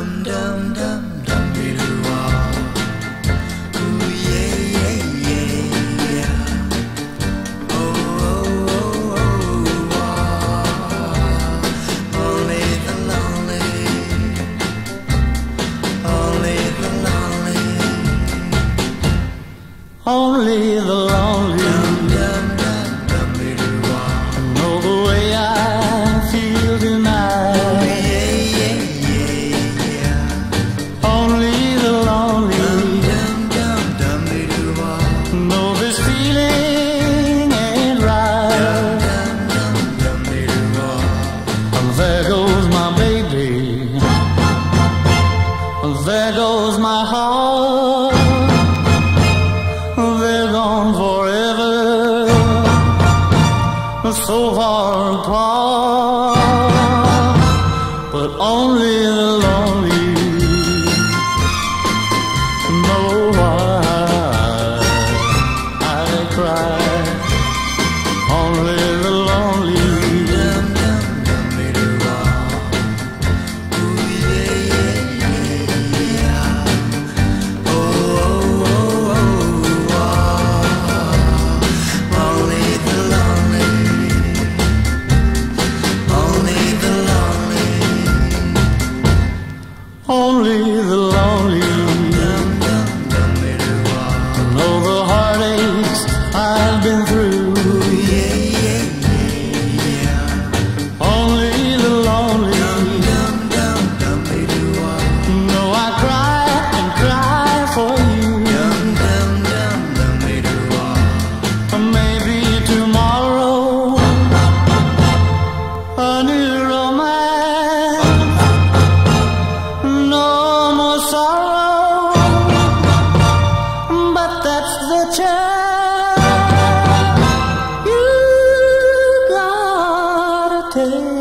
dum dum dum dee doo wah. Ooh yeah yeah yeah yeah. Oh oh oh oh wah. Only the lonely, only the lonely, only the lonely. Dum dum dum dum dee doo wah. Know the way I feel tonight. Ooh yeah yeah yeah yeah. Only the lonely. Dum dum dum dee doo wah. Know this feeling ain't right. Dum dum dum dee doo wah. There goes my baby. There goes my heart. They're gone forever, so far apart. But only the lonely know why I cry. Only the lonely. Dum dum dum dee doo wah. Ooh yeah yeah yeah yeah. Oh oh oh oh wah. Only the lonely, only the lonely. Only the lonely Dum dum dum dee doo wah. know the heartaches I've been through. Ooh yeah yeah yeah yeah. Only the lonely Dum dum dum dee doo wah. know I cry and cry for you. Dum dum dum dum dee doo wah. Maybe tomorrow a new romance, no more sorrow, but that's the chance you gotta take.